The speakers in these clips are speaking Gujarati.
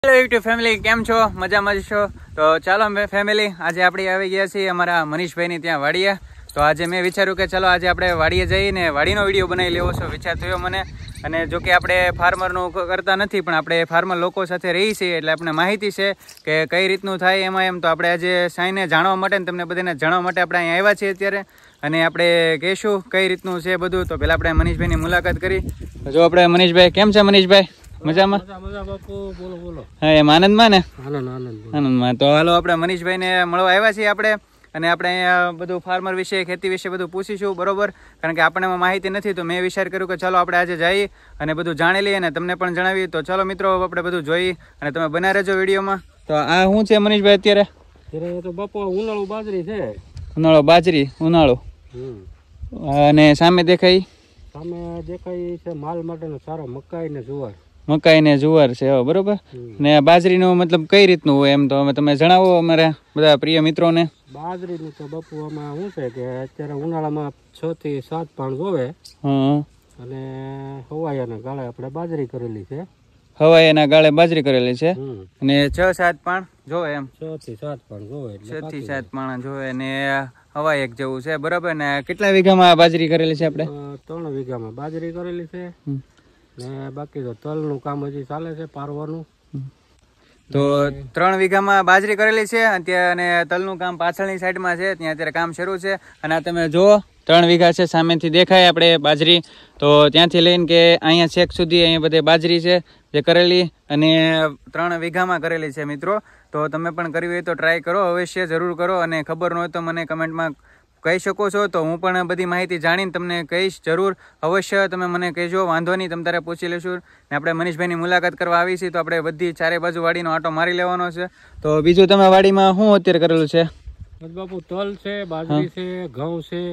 હેલો યુટ્યુબ ફેમિલી, કેમ છો? મજામાં જ છો? તો ચાલો ફેમિલી, આજે આપણે આવી ગયા છીએ અમારા મનીષભાઈની ત્યાં વાડીએ. તો આજે મેં વિચાર્યું કે ચાલો આજે આપણે વાડીએ જઈને વાડીનો વિડીયો બનાવી લેવો છો વિચાર થયો મને. અને જો કે આપણે ફાર્મરનું કરતા નથી, પણ આપણે ફાર્મર લોકો સાથે રહીએ છીએ એટલે આપણે માહિતી છે કે કઈ રીતનું થાય એમાં એમ. તો આપણે આજે સાઈને જાણવા માટે ને તમને બધાને જાણવા માટે આપણે અહીંયા આવ્યા છીએ અત્યારે. અને આપણે કહીશું કઈ રીતનું છે બધું. તો પહેલાં આપણે મનીષભાઈની મુલાકાત કરી. જો આપણે મનીષભાઈ, કેમ છે મનીષભાઈ? મજામાં? હા, એમ આનંદમાં ને? આનંદમાં. તો હાલો આપણે મનીષભાઈને મળવા આવ્યા છીએ આપણે. અને આપણે અહીંયા બધું ફાર્મર વિશે, ખેતી વિશે બધું પૂછીશું, બરોબર? કારણ કે આપણને માહિતી નથી, તો મેં વિચાર કર્યું કે ચાલો આપણે આજે જઈએ અને બધું જાણી લઈએ અને તમને પણ જણાવીએ. તો ચાલો મિત્રો, આપણે બધું જોઈ અને તમે બના રહેજો વિડીયોમાં. તો આ શું છે મનીષભાઈ અત્યારે? તો બાપુ ઉનાળુ બાજરી છે. ઉનાળો બાજરી, ઉનાળો. અને સામે દેખાય છે માલ માટેનો સારો મકાઈ ને જુવાર. મકાઈ ને જુવાર છે, બરોબર. ને બાજરીનું મતલબ કઈ રીતનું હોય એમ તો તમે જણાવો અમારા બધા પ્રિય મિત્રોને. બાજરીનું તો બાપુ આમાં શું છે કે અત્યારે ઉનાળામાં 6 થી 7 પાણ જોવે. અને હવાયાના ગાળે આપણે બાજરી કરેલી છે. હવાયાના ગાળે બાજરી કરેલી છે અને 6-7 પાણ જોવે એમ. 6 થી 7 પાણ જોવે, 6 થી 7 પાણ જોવે. ને હવા એક જેવું છે, બરોબર. ને કેટલા વીઘામાં બાજરી કરેલી છે આપણે? 3 વીઘામાં બાજરી કરેલી છે. ને બાકી તો તલનું કામ હજી ચાલે છે, પારવાનું. તો 3 વીઘામાં બાજરી કરેલી છે અત્યારે. અને તલનું કામ પાછળની સાઈડમાં છે, ત્યાં અત્યારે કામ શરૂ છે. અને આ તમે જુઓ 3 વીઘા છે, સામેથી દેખાય આપણે બાજરી. તો ત્યાંથી લઈને કે અહીંયા છેક સુધી અહીંયા બધે બાજરી છે જે કરેલી. અને 3 વીઘામાં કરેલી છે મિત્રો. તો તમે પણ કરવી હોય તો ટ્રાય કરો, અવશ્ય જરૂર કરો. અને ખબર ન હોય તો મને કમેન્ટમાં કહી શકો છો, તો હું પણ બધી માહિતી જાણીને તમને કહીશ જરૂર. અવશ્ય તમે મને કહેજો, વાંધો નહીં, તમે તારે પૂછી લેશું. ને આપણે મનીષભાઈની મુલાકાત કરવા આવી છીએ, તો આપણે બધી ચારે બાજુ વાડીનો આંટો મારી લેવાનો છે. તો બીજું તમે વાડીમાં શું અત્યારે કરેલું છે? બાપુ તલ છે, બાજરી છે, ઘઉં છે.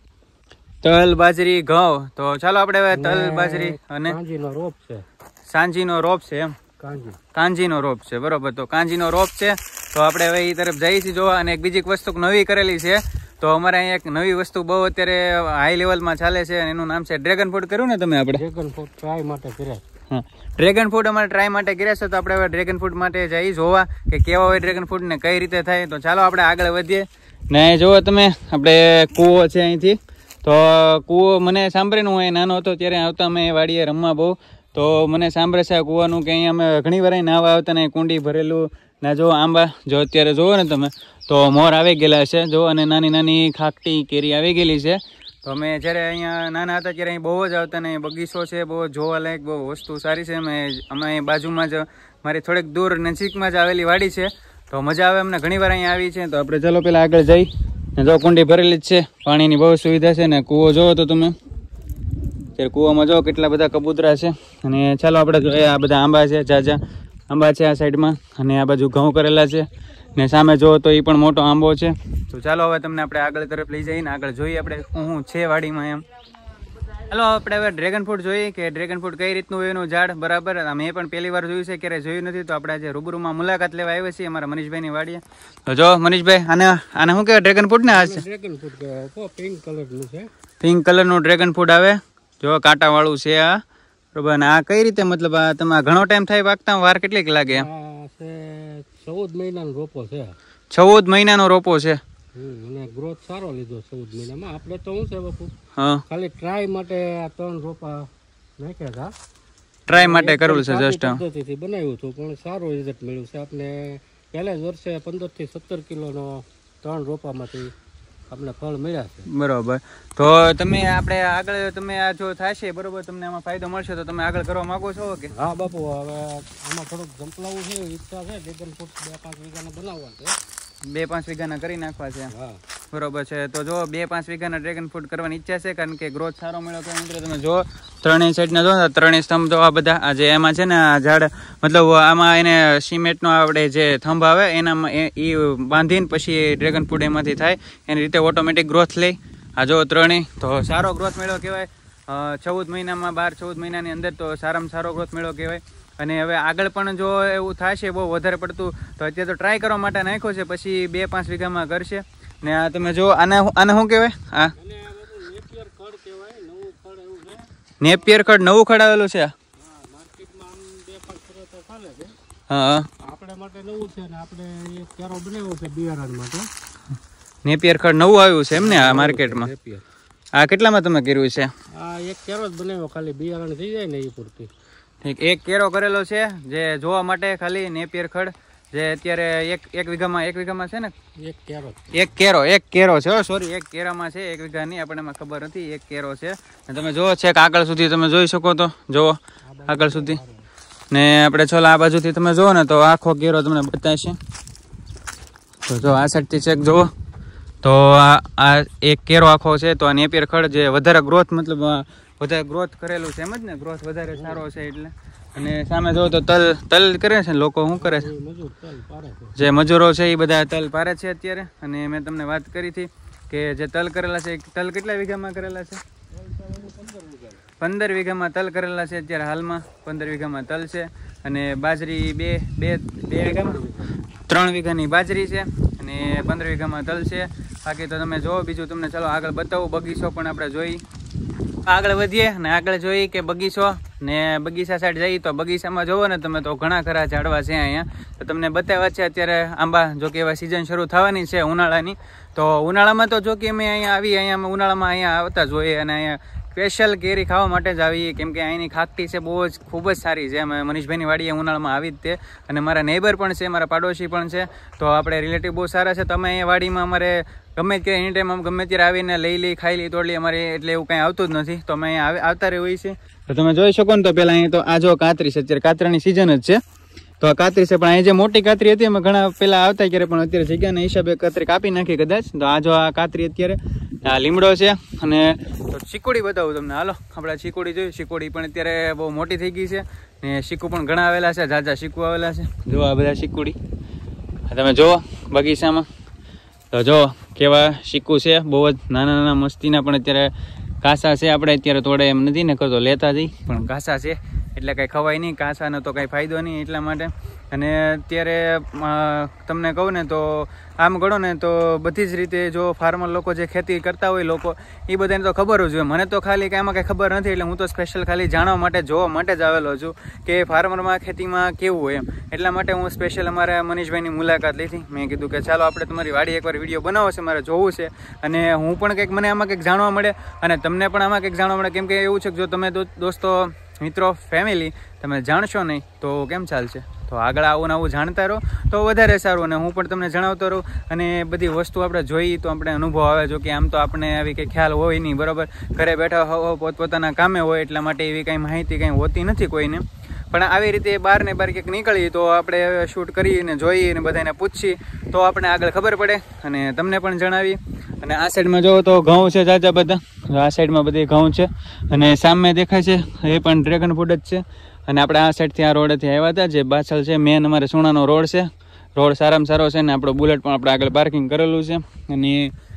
તલ, બાજરી, ઘઉં. તો ચાલો આપણે હવે તલ, બાજરી અને કાંજીનો રોપ છે. સાંજીનો રોપ છે એમ? કાંજીનો રોપ છે, બરોબર. તો કાંજીનો રોપ છે, તો આપણે હવે એ તરફ જઈએ છીએ જોવા. અને એક બીજી વસ્તુ નવી કરેલી છે. તો અમારે અહીંયા એક નવી વસ્તુ બહુ અત્યારે હાઈ લેવલમાં ચાલે છે, એનું નામ છે ડ્રેગન ફ્રૂટ. કર્યું ને તમે? આપણે ડ્રેગન ફ્રૂટ ટ્રાય માટે કર્યા. હા, ડ્રેગન ફ્રૂટ અમારે ટ્રાય માટે કર્યા છે. તો આપણે હવે ડ્રેગન ફ્રૂટ માટે જઈ જોવા કે કેવા હોય ડ્રેગન ફ્રૂટ ને કઈ રીતે થાય. તો ચાલો આપણે આગળ વધીએ. ને જુઓ તમે, આપણે કૂવો છે અહીંથી. તો કૂવો મને સાંભળીને, હું અહીં નાનો હતો ત્યારે આવતા અમે વાડીએ રમવા બહુ. તો મને સાંભળે છે આ કૂવાનું કે અહીંયા અમે ઘણી વાર નાવા આવતા ને કુંડી ભરેલું. ના જો આંબા, જો અત્યારે જોવો ને તમે તો મોર આવી ગયેલા છે જો. અને નાની નાની ખાકટી કેરી આવી ગયેલી છે. તો અમે જ્યારે અહીંયા નાના હતા ત્યારે અહીં બહુ જ આવતા ને બગીચો છે, બહુ જોવાલાયક, બહુ વસ્તુ સારી છે. અમે અહીં બાજુમાં જ મારી થોડીક દૂર નજીકમાં જ આવેલી વાડી છે. તો મજા આવે અમને, ઘણી વાર અહીંયા આવી છે. તો આપણે ચાલો પેલા આગળ જઈ. જો કુંડી ભરેલી જ છે, પાણીની બહુ સુવિધા છે. ને કૂવો જોવો તો તમે, ત્યારે કૂવામાં જો કેટલા બધા કબૂતરા છે. અને ચાલો આપણે જોઈએ, આ બધા આંબા છે, ઝાઝા આંબા છે આ સાઈડમાં. અને આ બાજુ ઘઉં કરેલા છે. ને સામે જોવો તો એ પણ મોટો આંબો છે. તો ચાલો હવે તમને આપણે આગળ તરફ લઈ જઈને આગળ જોઈએ આપણે શું છે વાડીમાં એમ. ચાલો આપણે હવે ડ્રેગન ફ્રૂટ જોઈએ કે ડ્રેગન ફ્રૂટ કઈ રીતનું હોય એનું ઝાડ, બરાબર. મેં પણ પહેલી વાર જોયું છે, ક્યારેય જોયું નથી. તો આપણે આજે રૂબરૂમાં મુલાકાત લેવા આવ્યા છીએ અમારા મનીષભાઈની વાડીએ. તો જો મનીષભાઈ, આને શું કહેવાય? ડ્રેગન ફ્રૂટ ને? આ છે ડ્રેગન ફ્રૂટ કહેવાય. પિંક કલરનું છે. પિંક કલરનું ડ્રેગન ફ્રૂટ આવે, જો કાંટાવાળું છે આ, બરોબર. અને આ કઈ રીતે, મતલબ આ તમે ઘણો ટાઈમ થાય પાકતા? વાર કેટલીક લાગે એમ? 14 મહિનાનો રોપો છે. 14 મહિનાનો રોપો છે. અને ગ્રોથ સારો લીધો 14 મહિનામાં. આપણે તો શું છે બાપુ, હા, ખાલી ટ્રાય માટે આ 3 રોપા નાખ્યા હતા. ટ્રાય માટે કરેલું છે, જસ્ટ પદ્ધતિથી બનાવ્યું હતું, પણ સારું રિઝલ્ટ મળ્યું છે. આપણે પહેલા જ વર્ષે 15 થી 17 કિલોનો 3 રોપામાંથી આપણે ફળ મળ્યા છે, બરોબર. તો તમે આપણે આગળ તમે આ જો થશે, બરોબર, તમને આમાં ફાયદો મળશે તો તમે આગળ કરવા માંગો છો કે? હા બાપુ, હવે આમાં થોડુંક જંપલાવું છે, ઈચ્છા છે. ડ્રેગન ફ્રૂટ 2-5 વીઘાના બનાવવા છે. 2-5 વીઘાના કરી નાખવા છે, હા, બરોબર છે. તો જો 2-5 વીઘાના ડ્રેગન ફ્રૂટ કરવાની ઈચ્છા છે, કારણ કે ગ્રોથ સારો મળ્યો. તો મિત્રો તમે જો ત્રણેય સાઈડના જો, ત્રણેય સ્તંભ તો આ બધા આ જે એમાં છે ને આ ઝાડ, મતલબ આમાં એને સિમેન્ટનો આપણે જે થંભ આવે એનામાં એ બાંધીને પછી ડ્રેગન ફ્રૂટ એમાંથી થાય. એની રીતે ઓટોમેટિક ગ્રોથ લે. આ જો ત્રણેય તો સારો ગ્રોથ મળ્યો કહેવાય. 14 મહિનામાં, 12-14 મહિનાની અંદર તો સારામાં સારો ગ્રોથ મળ્યો કહેવાય. અને હવે આગળ પણ જો એવું થશે બહુ વધારે પડતું, તો અત્યારે તો ટ્રાય કરવા માટે નાખ્યો છે, પછી 2-5 વીઘામાં કરશે. ને આ તમે જો આને શું કહેવાય? આ નેપિયર ખડ, નવું ખડ આવેલું છે. હા આપણે માટે નવું છે ને આપણે એક કેરો બનાવ્યો છે બિયારણ માટે. નેપિયર ખડ નવું આવ્યું છે એમ ને આ માર્કેટમાં? આ કેટલામાં તમે કર્યું છે? આ એક કેરો જ બનાવ્યો, ખાલી બિયારણ થઈ જાય ને એ પૂરતી. ઠીક, એક કેરો કરેલો છે જે જોવા માટે ખાલી નેપિયર ખડ, જે અત્યારે એક વીઘામાં છે ને? એક કેરો છે, સોરી, એક કેરામાં છે, 1 વીઘા નહીં, આપણને ખબર નથી, એક કેરો છે. તમે જોવો છે કે આગળ સુધી તમે જોઈ શકો તો જોવો આગળ સુધી, ને આપણે છોલા આ બાજુથી તમે જોવો ને તો આખો કેરો તમને બતાવશે. તો જો આ સાઈડથી ચેક જોવો તો આ એક કેરો આખો છે. તો આ નેપિયર ખડ જે વધારે ગ્રોથ, મતલબ વધારે ગ્રોથ કરેલું છે, એમ જ ને, ગ્રોથ વધારે સારો છે એટલે. અને સામે જોવો તો તલ કરે છે લોકો, શું કરે છે, જે મજૂરો છે એ બધા તલ પારે છે અત્યારે. અને મેં તમને વાત કરી હતી કે જે તલ કરેલા છે, તલ કેટલા વીઘામાં કરેલા છે? 15 વીઘામાં તલ કરેલા છે અત્યારે હાલમાં. 15 વીઘામાં તલ છે અને બાજરી બે વીઘામાં 3 વીઘાની બાજરી છે અને 15 વીઘામાં તલ છે. બાકી તો તમે જો બીજું તમને ચાલો આગળ બતાવું, બગીચો પણ આપણે જોઈ, આગળ વધીએ ને આગળ જોઈએ કે બગીચો ને બગીચા સાઈડ જઈએ તો બગીચામાં જોવો ને તમે તો ઘણા ખરા ઝાડવા છે અહીંયા. તો તમને બતાવ્યા છે અત્યારે આંબા, જો કે એવા સિઝન શરૂ થવાની છે ઉનાળાની. તો ઉનાળામાં તો જો કે અમે અહીંયા ઉનાળામાં અહીંયા આવતા જ હોઈએ અને અહીંયા સ્પેશિયલ કેરી ખાવા માટે જ આવીએ, કેમ કે અહીંની ખાકટી છે ખૂબ જ સારી છે. અમે મનીષભાઈની વાડીએ ઉનાળામાં આવી જ તે, અને મારા નેબર પણ છે, મારા પાડોશી પણ છે, તો આપણે રિલેટિવ બહુ સારા છે. તમે અહીંયા વાડીમાં અમારે ગમે ત્યારે એની ટાઈમ ગમે ત્યારે આવીને લઈ ખાઈ લઈ તોડલી અમારે એટલે એવું કાંઈ આવતું જ નથી. તો અમે અહીંયા આવતા રહેવું છે. તો તમે જોઈ શકો ને તો પહેલાં અહીં તો આ જો કાતરી છે, અત્યારે કાતરાની સિઝન જ છે. તો આ કાતરી છે, પણ અહીં જે મોટી કાતરી હતી અમે ઘણા પહેલાં આવતા ક્યારે, પણ અત્યારે જગ્યાના હિસાબે કાતરી કાપી નાખી કદાચ. તો આ જો આ કાતરી અત્યારે આ લીમડો છે. અને તો ચીકુડી બતાવું તમને, હાલો આપણે ચીકુડી જોયું. ચીકુડી પણ અત્યારે બહુ મોટી થઈ ગઈ છે ને શીકુ પણ ઘણા આવેલા છે, ઝાઝા શીકુ આવેલા છે. જો આ બધા ચીકુડી તમે જુઓ બગીચામાં, તો જો કેવા શીકુ છે, બહુ જ નાના મસ્તીના. પણ અત્યારે કાસા છે, આપણે અત્યારે તોડે એમ નથી ને કરતો, લેતા જઈ, પણ કાસા છે એટલે કાંઈ ખવાય નહીં, કાસાનો તો કાંઈ ફાયદો નહીં એટલા માટે. અને અત્યારે તમને કહું ને તો આમ ગણો ને તો બધી જ રીતે જો ફાર્મર લોકો જે ખેતી કરતા હોય લોકો, એ બધાને તો ખબર જ હોય. મને તો ખાલી કાંઈમાં કાંઈ ખબર નથી, એટલે હું તો સ્પેશિયલ ખાલી જાણવા માટે, જોવા માટે જ આવેલો છું કે ફાર્મરમાં ખેતીમાં કેવું હોય એમ. એટલા માટે હું સ્પેશિયલ અમારા મનીષભાઈની મુલાકાત લીધી. મેં કીધું કે ચાલો આપણે તમારી વાડી એકવાર વિડીયો બનાવો છે, મારે જોવું છે, અને હું પણ કંઈક મને આમાં કંઈક જાણવા મળે અને તમને પણ આમાં કંઈક જાણવા મળે. કેમ કે એવું છે કે જો તમે દોસ્તો, મિત્રો, ફેમિલી તમે જાણશો નહીં તો કેમ ચાલશે? તો આગળ આવું જાણતા રહો તો વધારે સારું, અને હું પણ તમને જણાવતો રહું. અને બધી વસ્તુ આપણે જોઈએ તો આપણે અનુભવ આવે. જો કે આમ તો આપણે આવી કંઈ ખ્યાલ હોય નહીં, બરાબર, ઘરે બેઠા પોતપોતાના કામે હોય, એટલા માટે એવી કાંઈ માહિતી કાંઈ હોતી નથી કોઈને. પણ આવી રીતે બહાર ક્યાંક નીકળીએ તો આપણે શૂટ કરીને જોઈએ અને બધાને પૂછીએ તો આપણે આગળ ખબર પડે અને તમને પણ જણાવીએ. અને આ સાઈડમાં જોવો તો ઘઉં છે જાજા બધા, આ સાઈડમાં બધી ઘઉં છે, અને સામે દેખાય છે એ પણ ડ્રેગન ફ્રૂટ જ છે. અને આપણે આ સાઈડથી આ રોડેથી આવ્યા હતા, જે પાછળ છે મેન અમારે સોનાનો રોડ છે. રોડ સારામાં સારો છે ને આપણો બુલેટ પણ આપણે આગળ પાર્કિંગ કરેલું છે. અને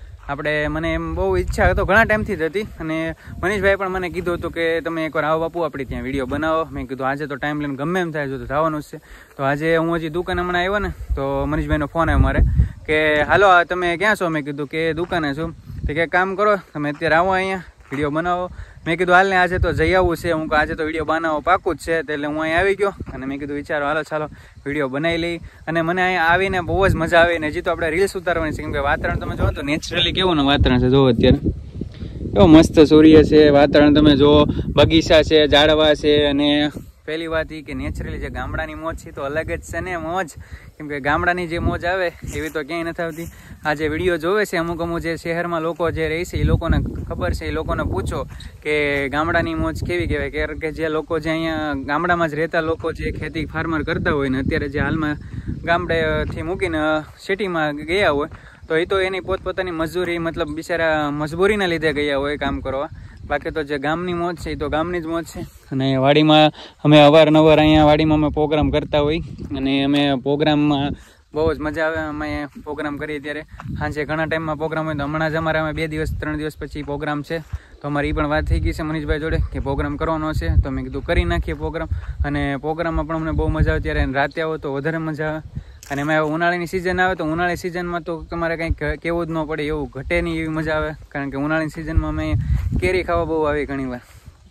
મને એમ બહુ ઈચ્છા હતો, ઘણા ટાઈમથી જ હતી, અને મનીષભાઈ પણ મને કીધું હતું કે તમે એકવાર આવો બાપુ, આપણે ત્યાં વિડીયો બનાવો. મેં કીધું આજે તો ટાઈમ લઈને ગમે એમ થાય જો તો થવાનું જ છે. તો આજે હું હજી દુકાન હમણાં આવ્યો ને તો મનીષભાઈનો ફોન આવ્યો મારે કે હાલો તમે ક્યાં છો? મેં કીધું કે દુકાને છું. તો કે કામ કરો તમે અત્યારે આવો અહીંયા વિડીયો બનાવો. મેં કીધું હાલ ને આજે તો જઈ આવવું છે, હું આજે તો વિડીયો બનાવો પાકું જ છે. એટલે હું અહીંયા આવી ગયો અને મેં કીધું વિચારો હાલો ચાલો વિડીયો બનાવી લઈ. અને મને અહીંયા આવીને બહુ જ મજા આવી. ને હજી તો આપણે રીલ્સ ઉતારવાની છે, કેમ કે વાતાવરણ તમે જોવો તો નેચરલી કેવું ને વાતાવરણ છે. જોવો અત્યારે કેવો મસ્ત સૂર્ય છે, વાતાવરણ તમે જુઓ, બગીચા છે, ઝાડવા છે. અને પહેલી વાત એ કે નેચરલી જે ગામડાની મોજ છે તો અલગ જ છે ને મોજ, કેમ કે ગામડાની જે મોજ આવે એવી તો ક્યાંય નથી આવતી. આ જે વિડીયો જોવે છે અમુક જે શહેરમાં લોકો જે રહે છે એ લોકોને ખબર છે, એ લોકોને પૂછો કે ગામડાની મોજ કેવી કહેવાય. કારણ કે જે લોકો જે અહીંયા ગામડામાં જ રહેતા લોકો જે ખેતી ફાર્મર કરતા હોય ને અત્યારે જે હાલમાં ગામડેથી મૂકીને સિટીમાં ગયા હોય, તો એ તો એની પોતપોતાની મજૂરી, મતલબ બિચારા મજબૂરીના લીધે ગયા હોય કામ કરવા. બાકી તો જે ગામની મોજ છે એ તો ગામની જ મોજ છે. અને વાડીમાં અમે અવારનવાર અહીંયા વાડીમાં અમે પ્રોગ્રામ કરતા હોય, અને અમે પ્રોગ્રામમાં બહુ જ મજા આવે. અમે પ્રોગ્રામ કરીએ ત્યારે સાંજે ઘણા ટાઈમમાં પ્રોગ્રામ હોય. તો હમણાં જ અમારે 2 દિવસ 3 દિવસ પછી પ્રોગ્રામ છે, તો અમારી એ પણ વાત થઈ ગઈ છે મનીષભાઈ જોડે કે પ્રોગ્રામ કરવાનો છે. તો મેં કીધું કરી નાખીએ પ્રોગ્રામ. અને પ્રોગ્રામમાં પણ અમને બહુ મજા આવે. ત્યારે રાતે આવો તો વધારે મજા આવે. અને એમાં ઉનાળાની સિઝન આવે તો ઉનાળાની સિઝનમાં તો તમારે કંઈક કેવું જ ન પડે, એવું ઘટે નહીં એવી મજા આવે. કારણ કે ઉનાળાની સિઝનમાં અમે કેરી ખાવા બહુ આવી ઘણી વાર.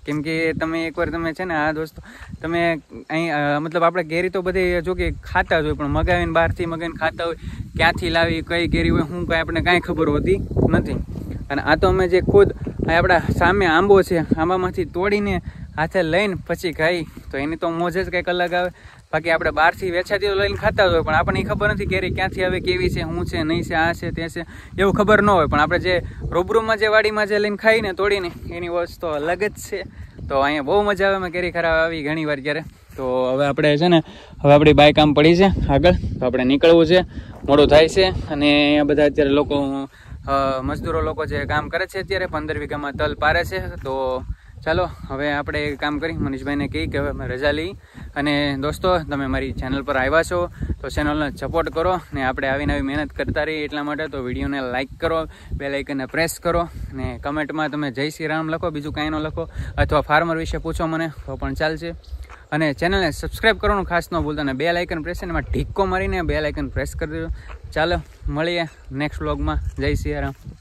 કેમ કે તમે એકવાર તમે છે ને આ દોસ્તો તમે અહીં મતલબ આપણે કેરી તો બધી જો કે ખાતા જ હોય, પણ મગાવીને બહારથી મગાવીને ખાતા હોય, ક્યાંથી લાવી કઈ કેરી હોય શું કાંઈ આપણે કાંઈ ખબર હોતી નથી. અને આ તો અમે જે ખુદ આપણા સામે આંબો છે, આંબામાંથી તોડીને હાથે લઈને પછી ખાઈ તો એની તો મોજ જ કંઈક અલગ આવે. બાકી આપણે બહારથી વેચાતી તો લઈને ખાતા જ હોય, પણ આપણને ખબર નથી કેરી ક્યાંથી આવે, કેવી છે, શું છે, નહીં છે, આ છે, તે છે, એવું ખબર ન હોય. પણ આપણે જે રૂબરૂમાં જે વાડીમાં જે લઈને ખાઈને તોડીને એની વસ્તુ અલગ જ છે. તો અહીંયા બહુ મજા આવે. મેં કેરી ખરાબ આવી ઘણી વાર ક્યારે. તો હવે આપણે છે ને હવે આપણી બાઇક આમ પડી છે આગળ, તો આપણે નીકળવું છે, મોડું થાય છે. અને અહીંયા બધા અત્યારે લોકો મજદૂરો લોકો જે કામ કરે છે અત્યારે 15 વીઘામાં તલ પારે છે. તો ચાલો હવે આપણે કામ કરી મનીષભાઈને કહી કે હવે અમે રજા લઈ. અને દોસ્તો તમે મારી ચેનલ પર આવ્યા છો તો ચેનલને સપોર્ટ કરો ને આપણે આવીને આવી મહેનત કરતા રહીએ. એટલા માટે તો વિડીયોને લાઇક કરો, બેલ આઇકનને પ્રેસ કરો અને કમેન્ટમાં તમે જય શ્રી રામ લખો, બીજું કાંઈ ન લખો, અથવા ફાર્મર વિશે પૂછો મને તો પણ ચાલશે. અને ચેનલને સબસ્ક્રાઈબ કરવાનું ખાસ ન ભૂલતા, અને બેલ આઇકન પ્રેસ એમાં ઢીક્કો મારીને બેલ આઇકન પ્રેસ કરી દેજો. ચાલો મળીએ નેક્સ્ટ વ્લોગમાં. જય શ્રી રામ.